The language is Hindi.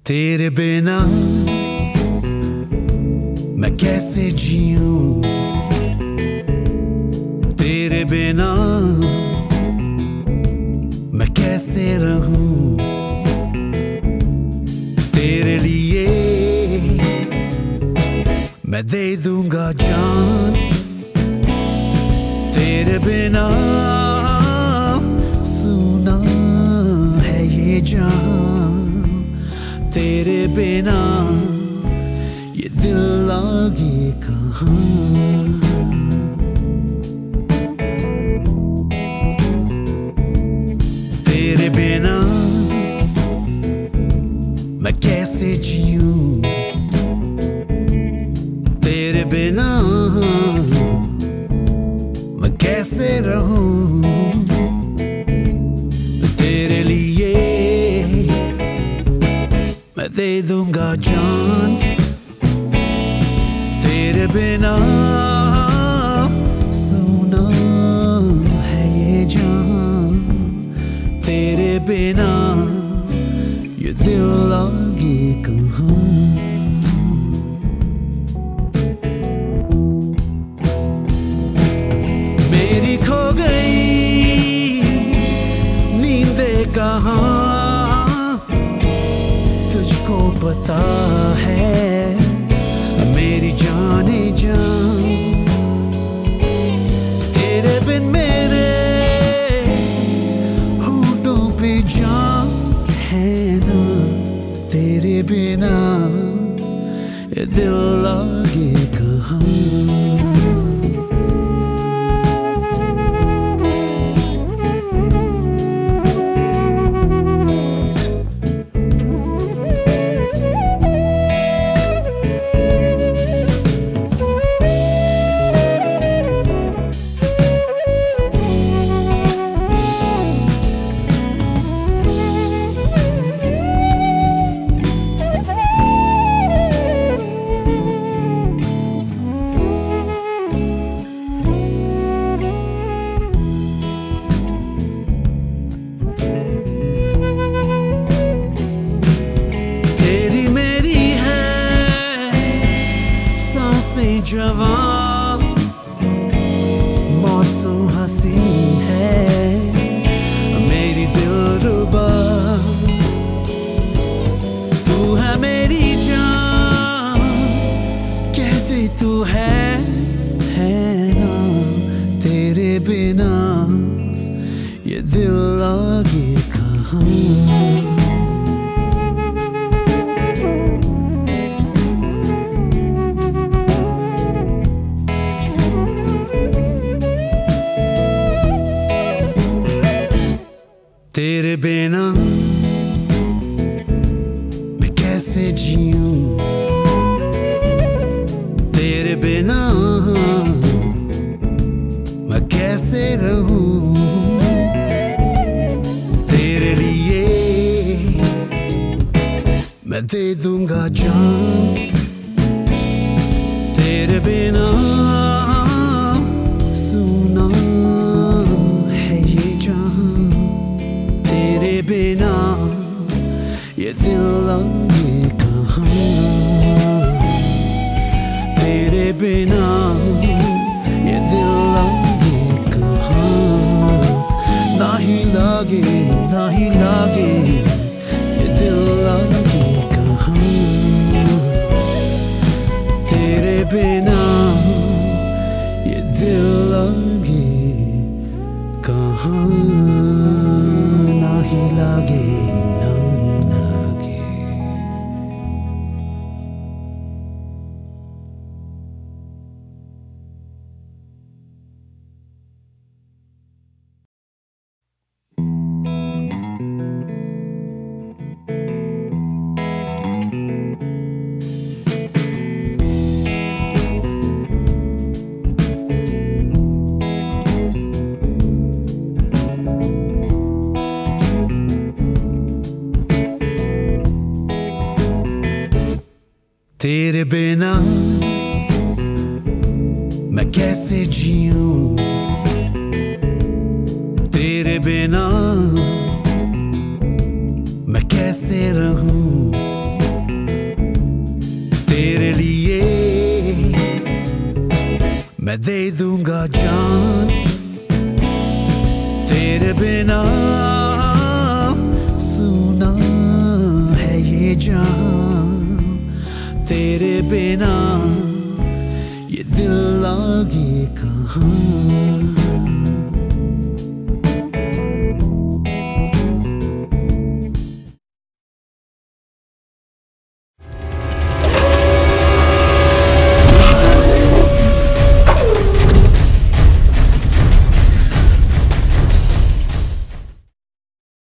तेरे बिना मैं कैसे जीऊं, तेरे बिना मैं कैसे रहूं। तेरे लिए मैं दे दूंगा जान, तेरे बिना सुना है ये जान। तेरे बिना ये दिल लागे कहाँ। तेरे बिना मैं कैसे जीऊं, तेरे बिना मैं कैसे रहूं। तेरे लिए मैं दे दूंगा जान, तेरे बिना सुना है ये जान। तेरे बिना ये दिल लागे कहाँ। मेरी खो गई नींदें कहाँ, तुझको पता है मेरी जाने जान। तेरे बिन मेरे होठों पे जान है ना, तेरे बिना ये दिल लागे कहाँ। जवां मौसम हंसी है मेरी दिलरुबा। तू है मेरी जान, कहते तू है ना। तेरे बिना ये दिल लागे कहाँ। तेरे बिना मैं कैसे जीऊं, तेरे बिना मैं कैसे रहूं। तेरे लिए मैं दे दूंगा जान, तेरे बिना सुना है ये जान। तेरे बिना ये दिल लागे कहाँ। तेरे बिना ये दिल लागे कहाँ। ना ही लागे ये दिल लागे कहाँ। तेरे बिना ये दिल लागे कहाँ। नहीं लागे, नहीं लागे। तेरे बिना मैं कैसे जीऊं, तेरे बिना मैं कैसे रहूं। तेरे बिना सुना है ये जहां, तेरे बिना ये दिल लागे कहाँ।